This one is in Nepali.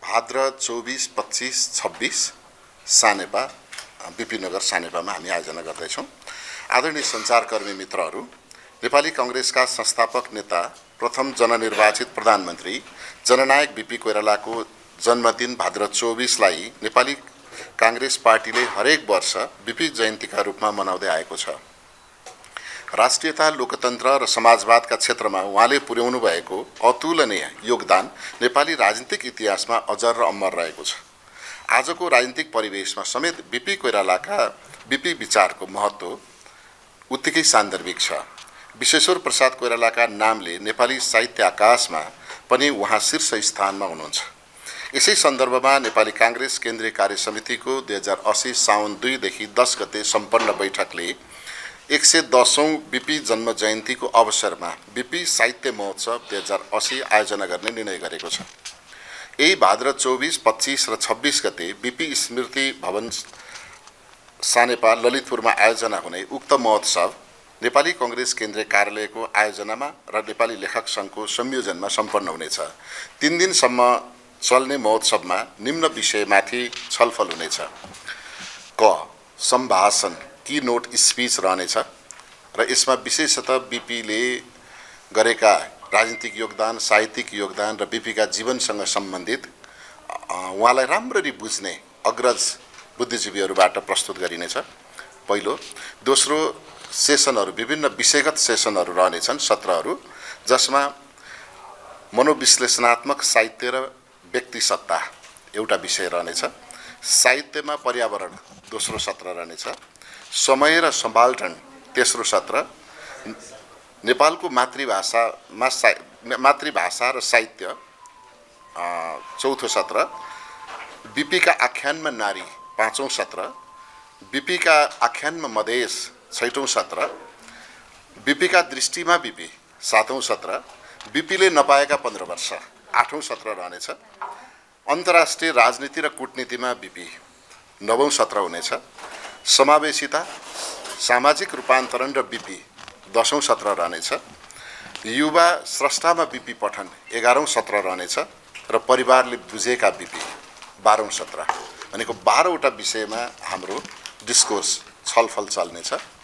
भाद्र 24, 25, 26 सानेपा बीपी नगर सानेपामा हामी आयोजना गर्दैछौँ। आदरणीय सञ्चारकर्मी मित्रहरू, नेपाली कांग्रेसका संस्थापक नेता प्रथम जननिर्वाचित प्रधानमन्त्री जननायक बीपी कोइरालाको जन्मदिन भाद्र 24 लाई नेपाली कांग्रेस पार्टीले हरेक वर्ष बीपी जयन्तीका रूपमा मनाउँदै आएको छ। राष्ट्रियता, लोकतन्त्र र समाजवादका क्षेत्रमा उहाँले पुर्याउनु भएको अतुलनीय योगदान नेपाली राजनीतिक इतिहासमा अजर र अमर रहेको छ। आजको राजनीतिक परिवेशमा समेत बीपी कोइरालाका बीपी विचारको महत्त्व उत्तिकै सान्दर्भिक छ। विश्वेश्वर प्रसाद कोइरालाका नामले नेपाली साहित्य आकाशमा पनि उहाँ शीर्ष स्थानमा हुनुहुन्छ। यसै सन्दर्भमा नेपाली कांग्रेस केन्द्रीय कार्य समितिको 2080 साउन 2 देखि 10 गते सम्पन्न बैठकले 110औं बीपी जन्म जयन्तीको अवसरमा बीपी साहित्य महोत्सव 2080 आयोजना गर्ने निर्णय गरेको छ। यही भाद्र 24, 25 र 26 गते बीपी स्मृति भवन सानेपा ललितपुरमा आयोजना हुने उक्त महोत्सव नेपाली कांग्रेस केन्द्रीय कार्यालयको आयोजनामा र नेपाली लेखक संघको संयोजनमा सम्पन्न हुनेछ। 3 दिनसम्म चल्ने महोत्सवमा निम्न विषयमाथि छलफल हुनेछ। क. सम्भाषण की नोट स्पीच रहनेछ र यसमा विशेषतः बीपीले गरेका राजनीतिक योगदान, साहित्यिक योगदान र बीपीका जीवनसँग सम्बन्धित उहाँलाई राम्ररी बुझ्ने अग्रज बुद्धिजीवीहरूबाट प्रस्तुत गरिनेछ। पहिलो। दोस्रो सेसनहरू, विभिन्न विषयगत सेसनहरू रहनेछन्, सत्रहरू, जसमा मनोविश्लेषणात्मक साहित्य र व्यक्ति सत्ता एउटा विषय रहनेछ। साहित्यमा पर्यावरण दोस्रो सत्र रहनेछ। समय र सबाल्टर्न तेस्रो सत्र। नेपालको मातृभाषा र साहित्य चौथो सत्र। बीपीका आख्यानमा नारी पाँचौं सत्र। बीपीका आख्यानमा मधेस छैटौं सत्र। बीपीका दृष्टिमा बीपी सातौं सत्र। बीपीले नपाएका 15 वर्ष आठौं सत्र रहनेछ। अन्तर्राष्ट्रिय राजनीति र कूटनीतिमा बीपी नवौं सत्र हुनेछ। समावेशिता, सामाजिक रूपान्तरण र बीपी 10औं सत्र रहनेछ। युवा स्रष्टामा बीपी पठन 11औं सत्र रहनेछ र परिवारले बुझेका बीपी 12औं सत्र। भनेको 12वटा विषयमा हाम्रो डिस्कोर्स छलफल चल्नेछ।